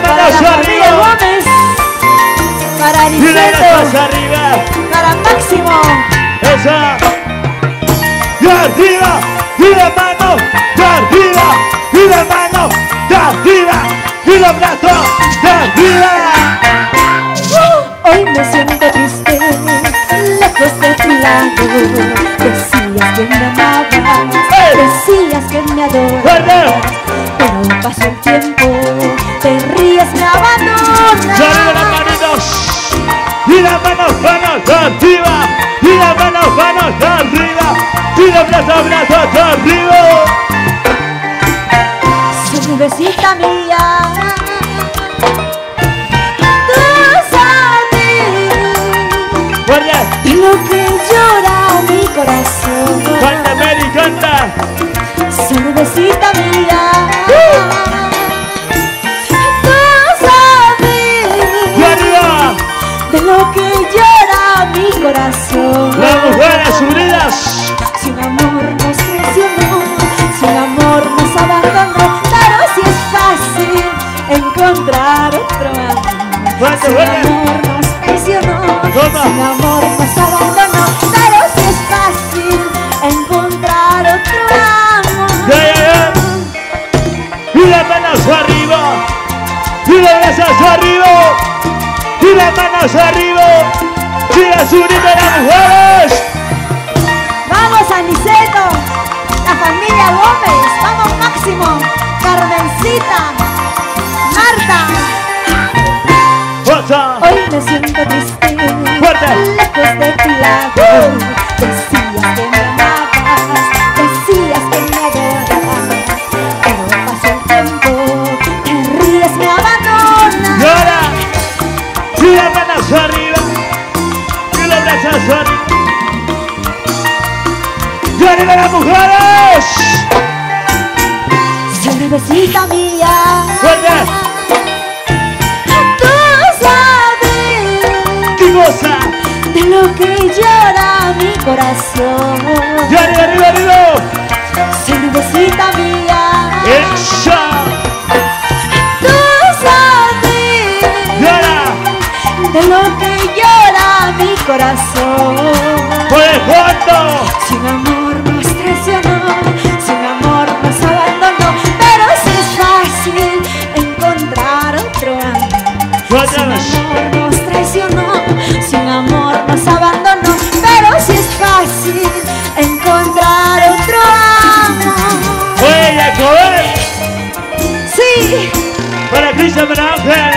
manos arriba. Gómez, para Y las Aniceto, manos arriba. para Máximo. Esa. Y arriba. Y las manos de arriba. Y las manos de arriba. Y los brazos de arriba. Hoy me siento triste, lejos de tu lado. Decías que me amabas, decías que me adorabas, pero pasó el tiempo, te ríes, me abandonas. Y arriba las manitos. Y las manos de arriba. Y las manos de arriba. Y los brazos de arriba. Cervecita mía, tú sabes Guardia. de lo que llora mi corazón. Canta, Mary, canta. Cervecita mía, tú sabes Y arriba. de lo que llora mi corazón. Las mujeres unidas. Sin amor nos traicionó, sin amor nos abandonó, pero si es fácil encontrar otro amor. Fuerte, Sin fuerte. amor nos traicionó, Toma. sin amor nos abandonó, pero si es fácil encontrar otro amor. Ya. Y las manos arriba. Y las brazos arriba. Y las manos arriba. Y las unidas las mujeres. Vamos Aniceto, la familia Gómez, vamos Máximo, Carmencita, Marta. Fuerza. Hoy me siento triste, Fuerte. lejos de tu lado. Decías que me amabas, decías que me adorabas, pero pasó el tiempo, te ríes, me Y abandonas. ahora. Y las manos arriba. Y los brazos arriba. Y arriba las mujeres. Cervecita mía, Fuerte. tú sabes ¿Qué cosa? de lo que llora mi corazón. Y arriba, arriba, arriba. Cervecita mía, Esa. tú sabes Y ahora. de lo que llora mi corazón. Pues cuánto. Sin amor nos traicionó, sin amor nos abandonó, pero si es fácil encontrar otro amor. Sin Suéltanos. amor nos traicionó, sin amor nos abandonó, pero si es fácil encontrar otro amor. Oye, Jacob. Sí, Para Cristian, para Ángel.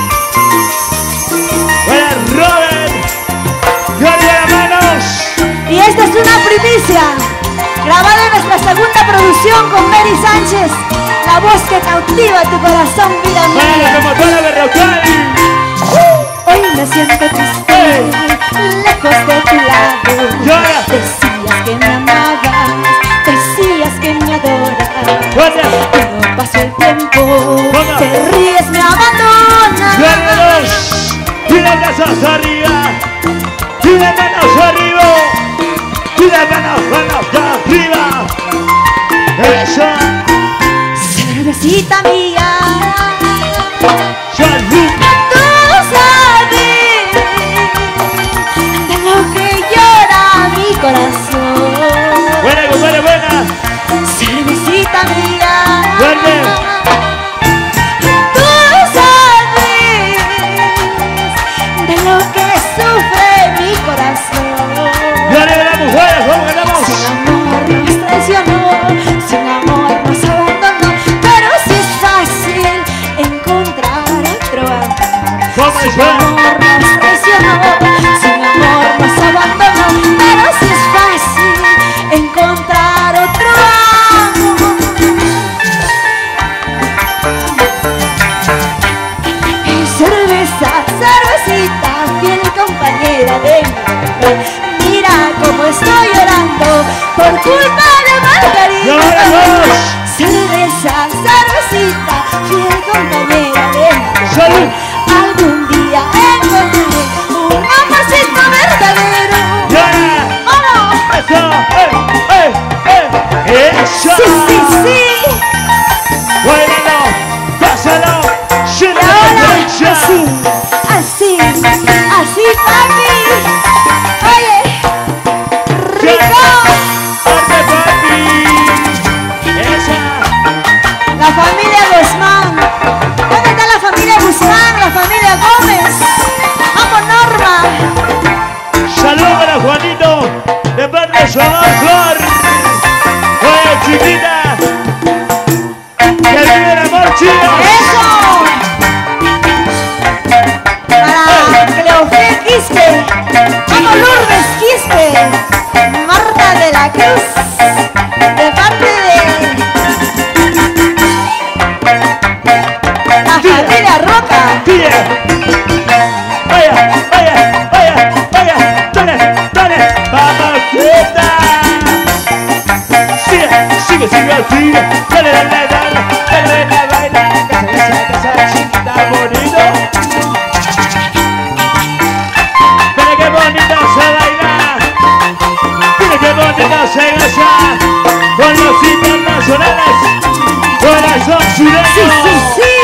Para Robert. Y arriba las manos. y esta es una primicia, grabada en nuestra segunda producción con Mary Sánchez, la voz que cautiva tu corazón, vida Para la mía. promotora Berrocal. Hoy me siento triste, lejos de tu lado. Llora. Decías que me amabas, decías que me adorabas, Fuerte. pero pasó el tiempo, Toma. te ríes, me abandonas. Y arriba dos. Y las brazos arriba. Y las manos arriba. Y las manos de arriba. Eso. Cervecita mía, Salud. tú sabes de lo que llora mi corazón. Buena, buena, buena. Cervecita mía, Fuerte. tú sabes de lo que sufre mi corazón. Y arriba las mujeres. Vamos, ganamos. Sin amor nos traicionó, sin amor nos abandonó, pero si es fácil encontrar otro amor. ¿Cómo Sin es? amor nos traicionó, sin amor nos abandonó, pero si es fácil encontrar otro amor. Cerveza, cervecita, fiel compañera de mi vida. Mira cómo estoy llorando por culpa de Margarita. Y ahora vamos. Cerveza, cervecita, fiel compañera de mi vida. Salud. Algún día encontraré un amorcito verdadero. Y ahora. ¡Vamos! Eso. Sí, sí, sí. Bailalo, pásalo, Y siéntate. La familia Guzmán. ¿Dónde está la familia Guzmán? La familia Gómez. ¡Vamos, Norma! Saludos para Juanito, de parte de su amor, Flor. Oye, chiquita, que vive el amor, chicos. ¡Eso! Para Cleofé Quispe. ¡Vamos, Lourdes Quispe! Marta de la Cruz. De parte de la familia Roca. Tía. Vaya, vaya, vaya, vaya. Dale, dale. Mamacita. Sigue, sigue, sigue, sigue. Dale, dale, dale. Dale, dale, baila. Casa, chiquita, bonito. Mira qué bonito se baila. Mira qué bonito se goza. Con los internacionales. Corazón sureño. Sí, sí, sí.